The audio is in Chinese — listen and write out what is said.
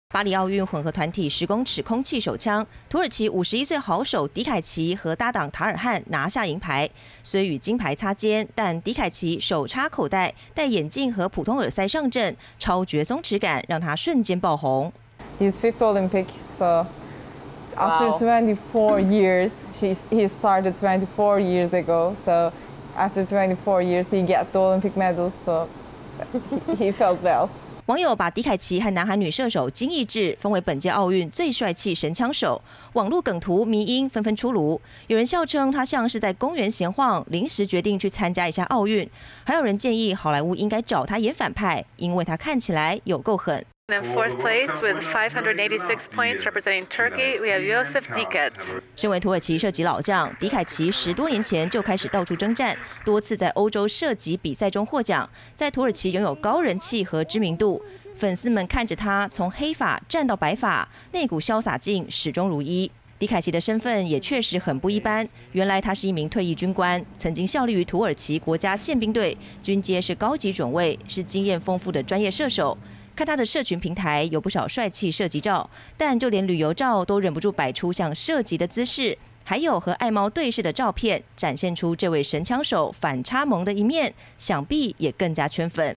巴黎奥运混合团体10公尺空气手枪，土耳其51岁好手迪凯奇和搭档塔尔汉拿下银牌。虽与金牌擦肩，但迪凯奇手插口袋、戴眼镜和普通耳塞上阵，超绝松弛感让他瞬间爆红。 His fifth Olympic, so after 24 years, he started 24 years ago. So after 24 years, he got the Olympic medals. So he felt well. 网友把迪凯奇和南韩女射手金义智封为本届奥运最帅气神枪手，网络梗图迷因纷纷出炉。有人笑称他像是在公园闲晃，临时决定去参加一下奥运；还有人建议好莱坞应该找他演反派，因为他看起来有够狠。 In fourth place with 586 points representing Turkey, we have Yosef Dikats. 身为土耳其射击老将，迪凯奇10多年前就开始到处征战，多次在欧洲射击比赛中获奖，在土耳其拥有高人气和知名度。粉丝们看着他从黑发战到白发，那股潇洒劲始终如一。迪凯奇的身份也确实很不一般，原来他是一名退役军官，曾经效力于土耳其国家宪兵队，军阶是高级准尉，是经验丰富的专业射手。 看他的社群平台有不少帅气射击照，但就连旅游照都忍不住摆出像射击的姿势，还有和爱猫对视的照片，展现出这位神枪手反差萌的一面，想必也更加圈粉。